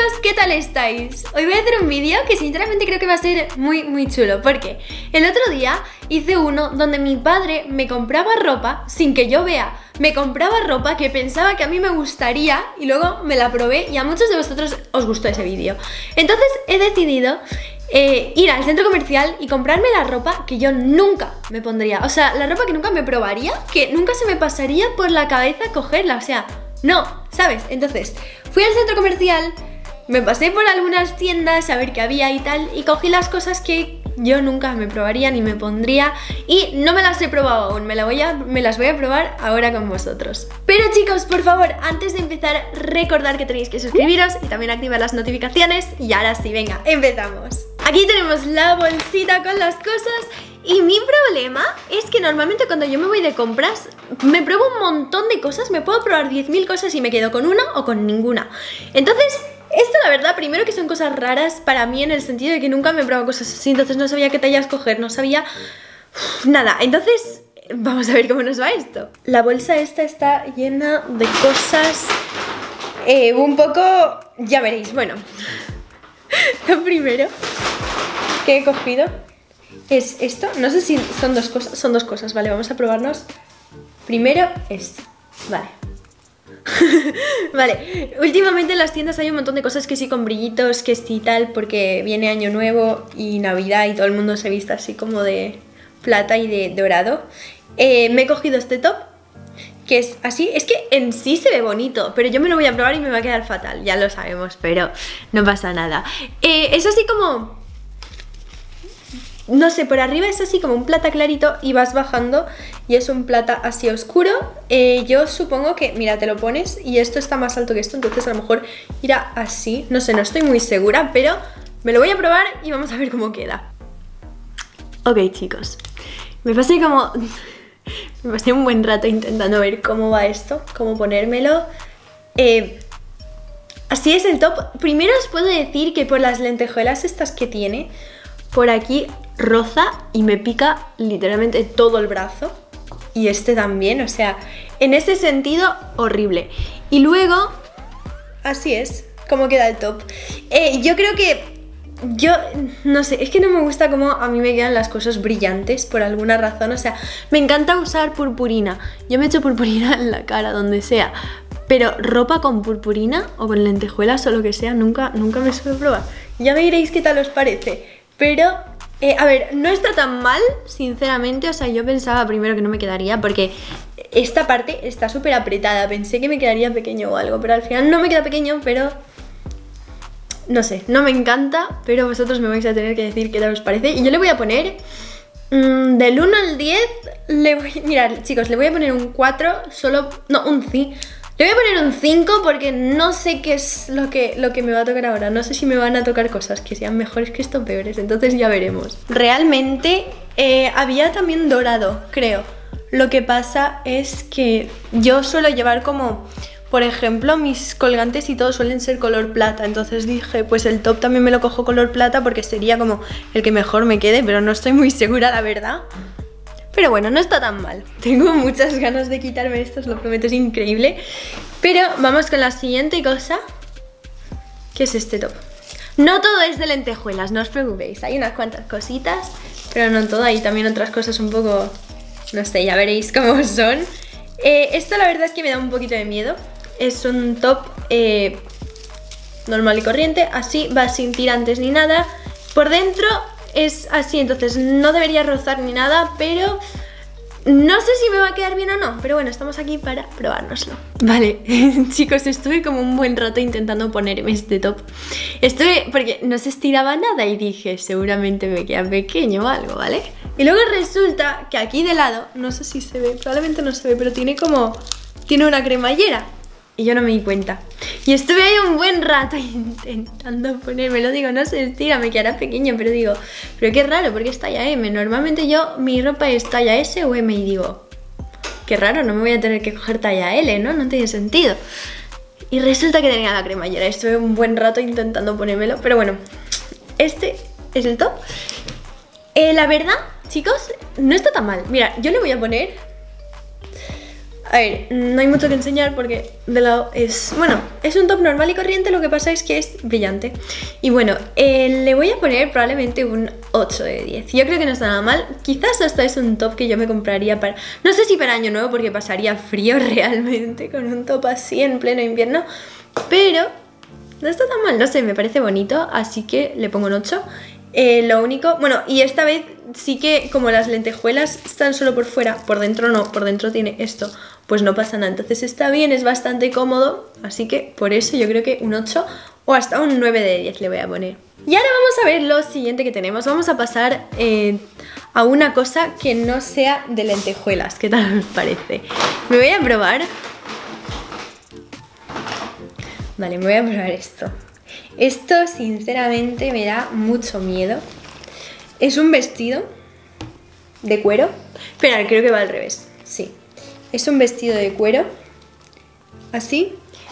¿qué tal estáis? Hoy voy a hacer un vídeo que sinceramente creo que va a ser muy chulo. Porque el otro día hice uno donde mi padre me compraba ropa sin que yo vea. Me compraba ropa que pensaba que a mí me gustaría y luego me la probé y a muchos de vosotros os gustó ese vídeo. Entonces he decidido ir al centro comercial y comprarme la ropa que yo nunca me pondría. O sea, la ropa que nunca me probaría, que nunca se me pasaría por la cabeza cogerla. O sea, no, ¿sabes? Entonces fui al centro comercial, me pasé por algunas tiendas a ver qué había y tal, y cogí las cosas que yo nunca me probaría ni me pondría, y no me las he probado aún, me las voy a probar ahora con vosotros. Pero chicos, por favor, antes de empezar, recordad que tenéis que suscribiros y también activar las notificaciones. Y ahora sí, venga, empezamos. Aquí tenemos la bolsita con las cosas. Y mi problema es que normalmente cuando yo me voy de compras me pruebo un montón de cosas, me puedo probar 10.000 cosas y me quedo con una o con ninguna. Entonces, esto la verdad, primero que son cosas raras para mí en el sentido de que nunca me he probado cosas así, entonces no sabía qué tallas coger, no sabía nada. Entonces, vamos a ver cómo nos va esto. La bolsa esta está llena de cosas un poco... ya veréis, bueno. Lo primero que he cogido es esto, no sé si son dos cosas, vale, vamos a probarnos. Primero esto, vale. Vale, últimamente en las tiendas hay un montón de cosas que sí con brillitos, que sí tal, porque viene Año Nuevo y Navidad y todo el mundo se viste así como de plata y de dorado. Me he cogido este top, que es así, es que en sí se ve bonito, pero yo me lo voy a probar y me va a quedar fatal, ya lo sabemos, pero no pasa nada. Es así como... no sé, por arriba es así como un plata clarito y vas bajando y es un plata así oscuro. Yo supongo que, mira, te lo pones y esto está más alto que esto, entonces a lo mejor irá así. No sé, no estoy muy segura, pero me lo voy a probar y vamos a ver cómo queda. Ok, chicos, me pasé un buen rato intentando ver cómo va esto, cómo ponérmelo. Así es el top. Primero os puedo decir que por las lentejuelas estas que tiene, por aquí roza y me pica literalmente todo el brazo. Y este también, o sea, en ese sentido, horrible. Y luego, así es como queda el top. Yo creo que... yo, no sé, es que no me gusta cómo a mí me quedan las cosas brillantes por alguna razón. O sea, me encanta usar purpurina. Yo me echo purpurina en la cara, donde sea. Pero ropa con purpurina o con lentejuelas o lo que sea, nunca me suelo probar. Ya me diréis qué tal os parece. Pero, a ver, no está tan mal, sinceramente. O sea, yo pensaba primero que no me quedaría porque esta parte está súper apretada. Pensé que me quedaría pequeño o algo, pero al final no me queda pequeño, pero... no sé, no me encanta, pero vosotros me vais a tener que decir qué tal os parece. Y yo le voy a poner, del 1 al 10, mirad, chicos, le voy a poner un 4, un 5. Le voy a poner un 5 porque no sé qué es lo que me va a tocar ahora. No sé si me van a tocar cosas que sean mejores que esto o peores, entonces ya veremos. Realmente había también dorado, creo. Lo que pasa es que yo suelo llevar como... por ejemplo, mis colgantes y todo suelen ser color plata. Entonces dije, pues el top también me lo cojo color plata porque sería como el que mejor me quede, pero no estoy muy segura, la verdad. Pero bueno, no está tan mal. Tengo muchas ganas de quitarme esto, os lo prometo, es increíble. Pero vamos con la siguiente cosa, que es este top. No todo es de lentejuelas, no os preocupéis. Hay unas cuantas cositas, pero no todo. Hay también otras cosas un poco... no sé, ya veréis cómo son. Esto la verdad es que me da un poquito de miedo. Es un top normal y corriente, así, va sin tirantes ni nada. Por dentro es así, entonces no debería rozar ni nada, pero no sé si me va a quedar bien o no. Pero bueno, estamos aquí para probárnoslo. Vale, chicos, estuve como un buen rato intentando ponerme este top. Porque no se estiraba nada y dije, seguramente me queda pequeño o algo, ¿vale? Y luego resulta que aquí de lado, no sé si se ve, probablemente no se ve, pero tiene una cremallera. Y yo no me di cuenta. Y estuve ahí un buen rato intentando ponérmelo. Digo, no se estira, me quedará pequeño. Pero digo, pero qué raro, porque es talla M. Normalmente mi ropa es talla S o M. Y digo, qué raro, no me voy a tener que coger talla L, ¿no? No tiene sentido. Y resulta que tenía la cremallera. Estuve un buen rato intentando ponérmelo. Pero bueno, este es el top. La verdad, chicos, no está tan mal. Mira, yo le voy a poner... A ver, no hay mucho que enseñar porque de lado es... Bueno, es un top normal y corriente, lo que pasa es que es brillante. Y bueno, le voy a poner probablemente un 8 de 10. Yo creo que no está nada mal. Quizás hasta es un top que yo me compraría para... No sé si para año nuevo porque pasaría frío realmente con un top así en pleno invierno. Pero no está tan mal, no sé, me parece bonito, así que le pongo un 8. Lo único, bueno, y esta vez sí que como las lentejuelas están solo por fuera, por dentro no, por dentro tiene esto, pues no pasa nada. Entonces está bien, es bastante cómodo, así que por eso yo creo que un 8 o hasta un 9 de 10 le voy a poner. Y ahora vamos a ver lo siguiente que tenemos. Vamos a pasar a una cosa que no sea de lentejuelas. ¿Qué tal os parece? Me voy a probar. Vale, me voy a probar esto. Esto sinceramente me da mucho miedo. Es un vestido de cuero. Espera, creo que va al revés. Sí. Es un vestido de cuero. Así.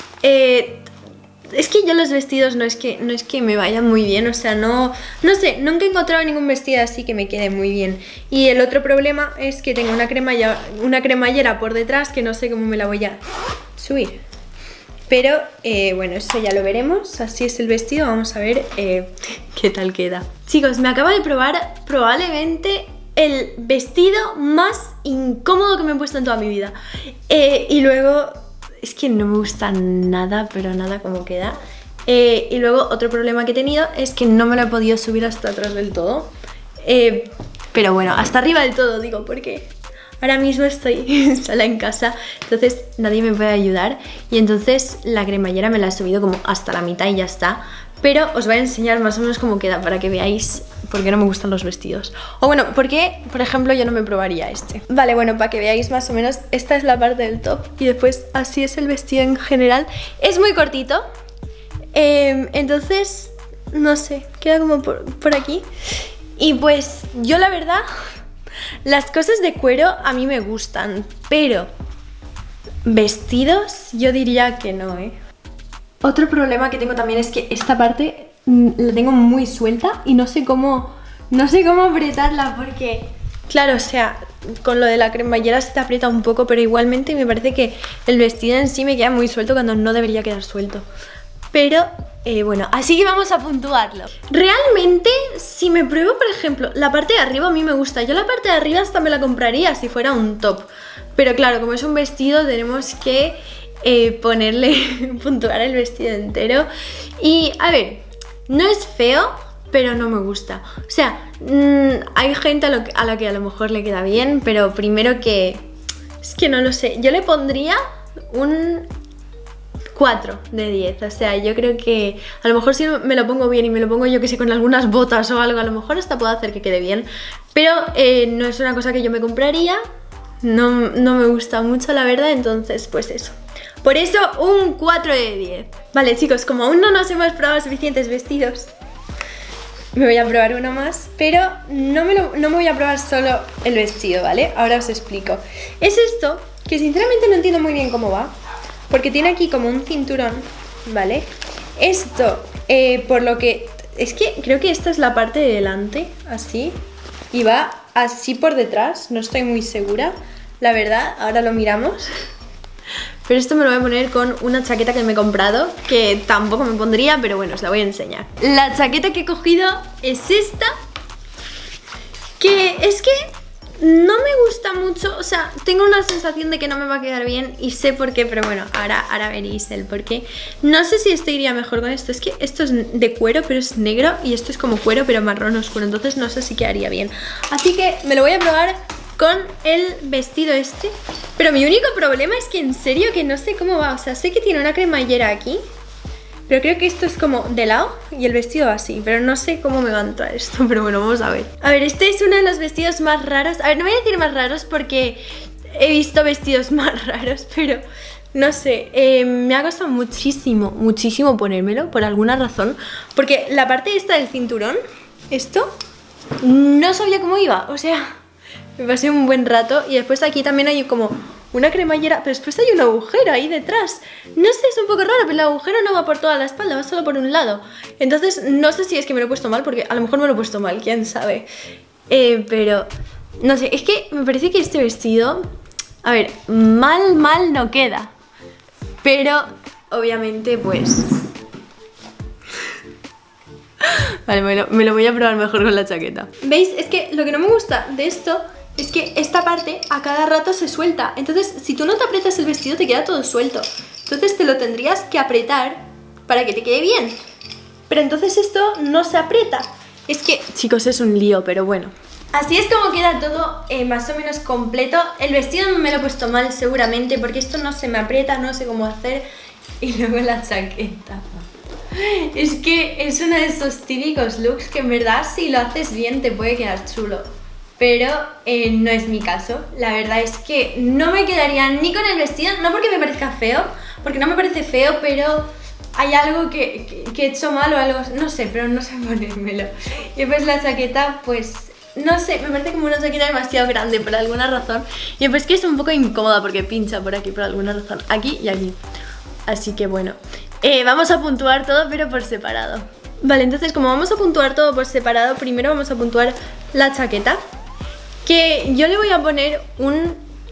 Es que yo los vestidos no es que me vayan muy bien. O sea, no sé, nunca he encontrado ningún vestido así que me quede muy bien. Y el otro problema es que tengo una cremallera por detrás que no sé cómo me la voy a subir. Pero bueno, eso ya lo veremos. Así es el vestido, vamos a ver qué tal queda. Chicos, me acabo de probar probablemente el vestido más incómodo que me he puesto en toda mi vida. Y luego, es que no me gusta nada, pero nada cómo queda. Y luego otro problema que he tenido es que no me lo he podido subir hasta atrás del todo. Pero bueno, hasta arriba del todo digo, porque... Ahora mismo estoy sola en casa, entonces nadie me puede ayudar. Y entonces la cremallera me la he subido como hasta la mitad y ya está. Pero os voy a enseñar más o menos cómo queda para que veáis por qué no me gustan los vestidos. O bueno, por qué, por ejemplo, yo no me probaría este. Vale, bueno, para que veáis más o menos, esta es la parte del top. Y después así es el vestido en general. Es muy cortito. Entonces, no sé, queda como por aquí. Y pues yo la verdad... Las cosas de cuero a mí me gustan, pero vestidos yo diría que no, ¿eh? Otro problema que tengo también es que esta parte la tengo muy suelta y no sé cómo apretarla porque, claro, o sea, con lo de la cremallera se te aprieta un poco, pero igualmente me parece que el vestido en sí me queda muy suelto cuando no debería quedar suelto. Pero... bueno, así que vamos a puntuarlo. Realmente, si me pruebo, por ejemplo, la parte de arriba a mí me gusta. Yo la parte de arriba hasta me la compraría si fuera un top. Pero claro, como es un vestido, tenemos que puntuar el vestido entero. Y, a ver, no es feo, pero no me gusta. O sea, hay gente a la que a lo mejor le queda bien, pero primero que... Es que no lo sé. Yo le pondría un... 4 de 10, o sea, yo creo que a lo mejor si me lo pongo bien y me lo pongo yo que sé con algunas botas o algo, a lo mejor hasta puedo hacer que quede bien, pero no es una cosa que yo me compraría, no me gusta mucho la verdad, entonces pues eso. Por eso un 4 de 10. Vale chicos, como aún no nos hemos probado suficientes vestidos, me voy a probar uno más, pero no me voy a probar solo el vestido, ¿vale? Ahora os explico. Es esto, que sinceramente no entiendo muy bien cómo va. Porque tiene aquí como un cinturón, ¿vale? Esto, por lo que... Es que creo que esta es la parte de delante, así. Y va así por detrás, no estoy muy segura. La verdad, ahora lo miramos. Pero esto me lo voy a poner con una chaqueta que me he comprado, que tampoco me pondría, pero bueno, os la voy a enseñar. La chaqueta que he cogido es esta. Que es que... no me gusta mucho, o sea, tengo una sensación de que no me va a quedar bien y sé por qué, pero bueno, ahora veréis el por qué. No sé si esto iría mejor con esto, es que esto es de cuero pero es negro y esto es como cuero pero marrón oscuro, entonces no sé si quedaría bien. Así que me lo voy a probar con el vestido este, pero mi único problema es que en serio que no sé cómo va, o sea, sé que tiene una cremallera aquí, pero creo que esto es como de lado y el vestido así, pero no sé cómo me va a entrar esto, pero bueno, vamos a ver. A ver, este es uno de los vestidos más raros. A ver, no voy a decir más raros porque he visto vestidos más raros, pero no sé, me ha costado muchísimo ponérmelo por alguna razón. Porque la parte esta del cinturón, esto, no sabía cómo iba, o sea, me pasé un buen rato. Y después aquí también hay como... una cremallera, pero después hay un agujero ahí detrás. No sé, es un poco raro, pero el agujero no va por toda la espalda, va solo por un lado. Entonces no sé si es que me lo he puesto mal, porque a lo mejor me lo he puesto mal, quién sabe. Pero no sé, es que me parece que este vestido A ver, mal no queda. Pero, obviamente, pues... Vale, me lo voy a probar mejor con la chaqueta. ¿Veis? Es que lo que no me gusta de esto es que esta parte a cada rato se suelta. Entonces, si tú no te aprietas el vestido, te queda todo suelto. Entonces te lo tendrías que apretar para que te quede bien. Pero entonces esto no se aprieta. Es que, chicos, es un lío, pero bueno. Así es como queda todo más o menos completo. El vestido me lo he puesto mal seguramente porque esto no se me aprieta, no sé cómo hacer. Y luego la chaqueta. Es que es uno de esos típicos looks que en verdad si lo haces bien te puede quedar chulo. Pero no es mi caso. La verdad es que no me quedaría ni con el vestido, no porque me parezca feo, porque no me parece feo, pero hay algo que he hecho mal o algo, no sé, pero no sé ponérmelo. Y pues la chaqueta, pues... no sé, me parece como una chaqueta demasiado grande por alguna razón. Y pues que es un poco incómoda porque pincha por aquí por alguna razón. Aquí y aquí. Así que bueno, vamos a puntuar todo pero por separado. Vale, entonces como vamos a puntuar todo por separado, primero vamos a puntuar la chaqueta, que yo le voy a poner un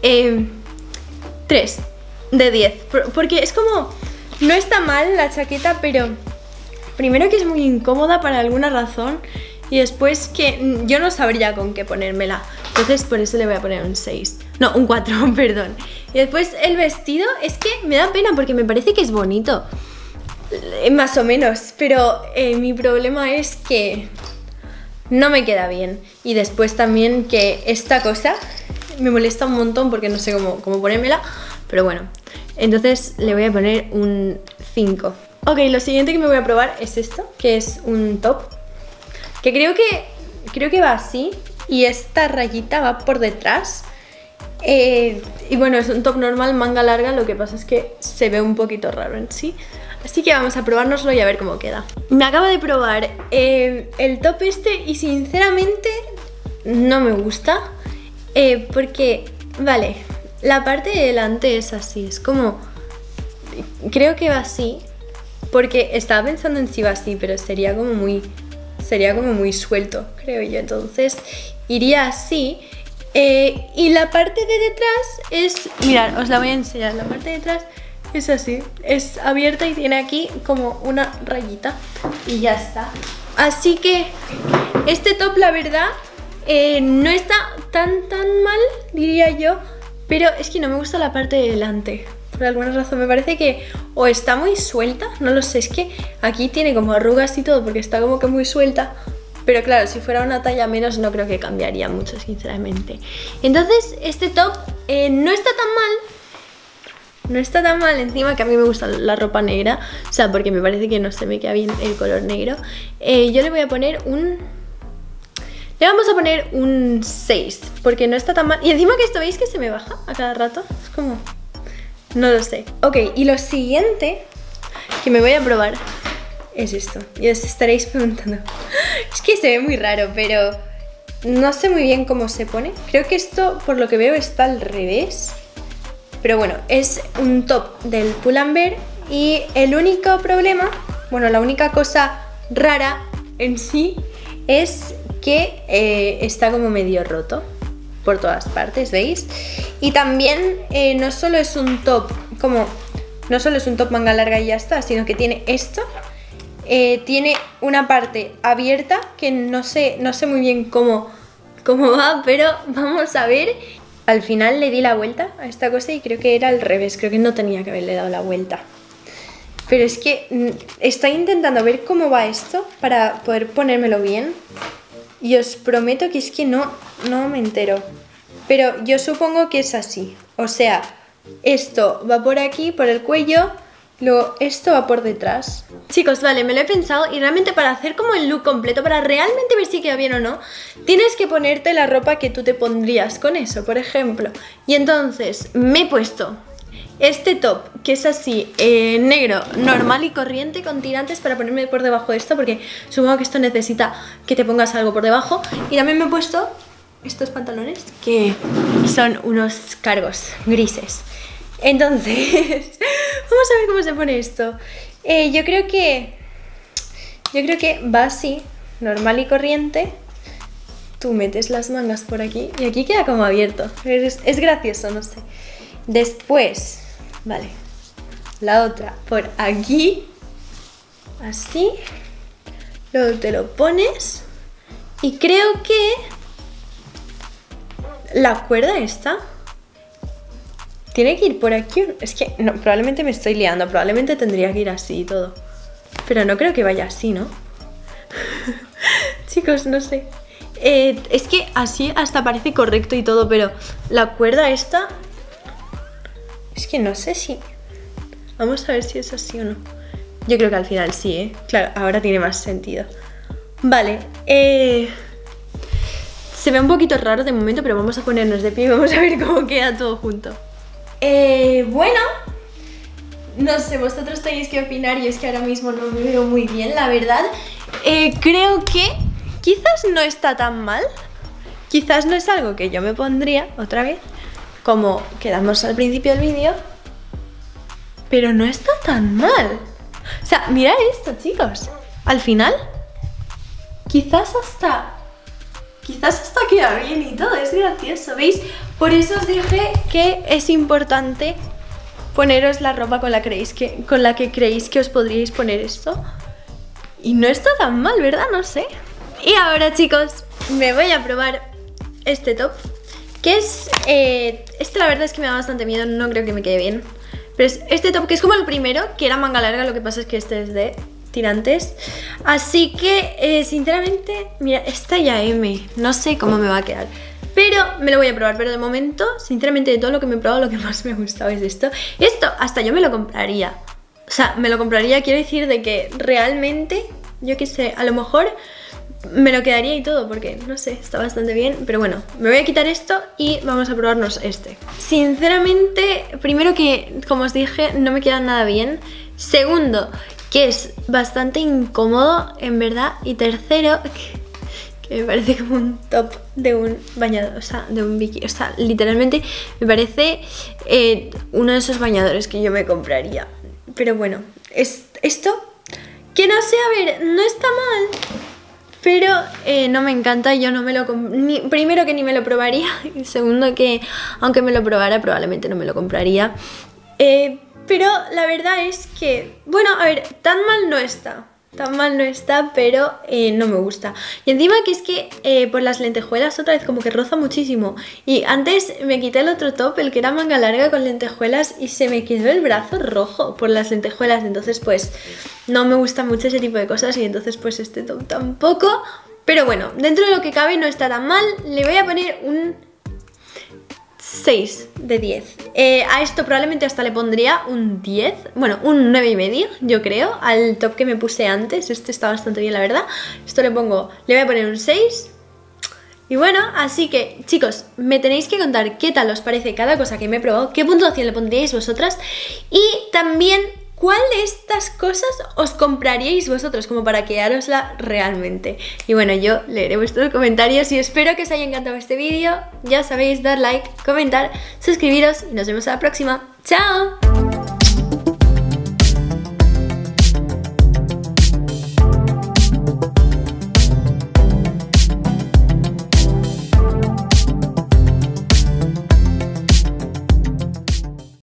3 de 10. Porque es como... no está mal la chaqueta, pero primero que es muy incómoda por alguna razón. Y después que yo no sabría con qué ponérmela. Entonces por eso le voy a poner un 6. No, un 4, perdón. Y después el vestido es que me da pena porque me parece que es bonito. Más o menos. Pero mi problema es que no me queda bien. Y después también que esta cosa me molesta un montón porque no sé cómo ponérmela. Pero bueno, entonces le voy a poner un 5. Ok, lo siguiente que me voy a probar es esto, que es un top. Que creo que va así y esta rayita va por detrás. Y bueno, es un top normal, manga larga, lo que pasa es que se ve un poquito raro en sí. Así que vamos a probárnoslo y a ver cómo queda. Me acabo de probar el top este y sinceramente no me gusta. Porque, vale, la parte de delante es así, es como... creo que va así, porque estaba pensando en si va así, pero sería como muy suelto, creo yo. Entonces iría así. Y la parte de detrás es... mirad, os la voy a enseñar. La parte de detrás es así, es abierta y tiene aquí como una rayita y ya está. Así que este top, la verdad, no está tan mal, diría yo. Pero es que no me gusta la parte de delante. Por alguna razón me parece que o está muy suelta, no lo sé, es que aquí tiene como arrugas y todo porque está como que muy suelta. Pero claro, si fuera una talla menos no creo que cambiaría mucho, sinceramente. Entonces este top no está tan mal. No está tan mal, encima que a mí me gusta la ropa negra. O sea, porque me parece que no se me queda bien el color negro. Yo le voy a poner un... le vamos a poner un 6, porque no está tan mal. Y encima que esto, ¿veis que se me baja a cada rato? Es como... no lo sé. Ok, y lo siguiente que me voy a probar es esto. Y os estaréis preguntando, es que se ve muy raro, pero no sé muy bien cómo se pone. Creo que esto, por lo que veo, está al revés. Pero bueno, es un top del Pull&Bear. Y el único problema, bueno, la única cosa rara en sí es que está como medio roto por todas partes, ¿veis? Y también no solo es un top no solo es un top manga larga y ya está, sino que tiene esto. Tiene una parte abierta que no sé muy bien cómo va, pero vamos a ver. Al final le di la vuelta a esta cosa y creo que era al revés, creo que no tenía que haberle dado la vuelta. Pero es que estoy intentando ver cómo va esto para poder ponérmelo bien. Y os prometo que es que no me entero. Pero yo supongo que es así. O sea, esto va por aquí, por el cuello. Luego esto va por detrás. Chicos, vale, me lo he pensado. Y realmente para hacer como el look completo, para realmente ver si queda bien o no, tienes que ponerte la ropa que tú te pondrías con eso, por ejemplo. Y entonces me he puesto este top, que es así, negro, normal y corriente, con tirantes, para ponerme por debajo de esto, porque supongo que esto necesita que te pongas algo por debajo. Y también me he puesto estos pantalones, que son unos cargos grises. Entonces, vamos a ver cómo se pone esto. Yo creo que va así, normal y corriente. tú metes las mangas por aquí y aquí queda como abierto. Es gracioso, no sé. Después, vale, la otra por aquí, así. Luego te lo pones y creo que la cuerda esta tiene que ir por aquí. Es que no, probablemente me estoy liando, probablemente tendría que ir así y todo. Pero no creo que vaya así, ¿no? Chicos, no sé. Es que así hasta parece correcto y todo, pero la cuerda esta... Es que no sé si... Vamos a ver si es así o no. Yo creo que al final sí, ¿eh? Claro, ahora tiene más sentido. Vale, se ve un poquito raro de momento, pero vamos a ponernos de pie y vamos a ver cómo queda todo junto. Bueno, no sé, vosotros tenéis que opinar y es que ahora mismo no me veo muy bien, la verdad. Creo que quizás no está tan mal. Quizás no es algo que yo me pondría otra vez, como quedamos al principio del vídeo, pero no está tan mal. O sea, mirad esto, chicos. Al final, quizás hasta queda bien y todo, es gracioso, ¿veis? Por eso os dije que es importante poneros la ropa con la que creéis que os podríais poner esto. Y no está tan mal, ¿verdad? No sé. Y ahora, chicos, me voy a probar este top, que es... este la verdad es que me da bastante miedo, no creo que me quede bien. Pero es este top, que es como el primero, que era manga larga, lo que pasa es que este es de tirantes. Así que, sinceramente, mira, esta ya M, no sé cómo me va a quedar. Pero me lo voy a probar, pero de momento, sinceramente, de todo lo que me he probado, lo que más me ha gustado es esto. Esto hasta yo me lo compraría. O sea, me lo compraría, quiero decir, de que realmente, yo qué sé, a lo mejor me lo quedaría y todo, porque, no sé, está bastante bien. Pero bueno, me voy a quitar esto y vamos a probarnos este. Sinceramente, primero que, como os dije, no me queda nada bien. Segundo, que es bastante incómodo, en verdad. Y tercero, que me parece como un top de un bañador, o sea, de un bikini. O sea, literalmente me parece uno de esos bañadores que yo me compraría. Pero bueno, es esto, que no sé, a ver, no está mal, pero no me encanta. Yo no me lo primero que ni me lo probaría, y segundo que aunque me lo probara probablemente no me lo compraría. Pero la verdad es que, bueno, a ver, tan mal no está, pero no me gusta. Y encima que es que por las lentejuelas otra vez como que roza muchísimo. Y antes me quité el otro top, el que era manga larga con lentejuelas, y se me quedó el brazo rojo por las lentejuelas. Entonces pues no me gusta mucho ese tipo de cosas, y entonces pues este top tampoco. Pero bueno, dentro de lo que cabe no está tan mal. Le voy a poner un 6 de 10. A esto probablemente hasta le pondría un 10. Bueno, un 9,5 yo creo. Al top que me puse antes. Este está bastante bien, la verdad. Esto le voy a poner un 6. Y bueno, así que chicos, me tenéis que contar qué tal os parece cada cosa que me he probado, qué puntuación le pondríais vosotras, y también ¿cuál de estas cosas os compraríais vosotros como para quedárosla realmente? Y bueno, yo leeré vuestros comentarios y espero que os haya encantado este vídeo. Ya sabéis, dar like, comentar, suscribiros y nos vemos a la próxima. ¡Chao!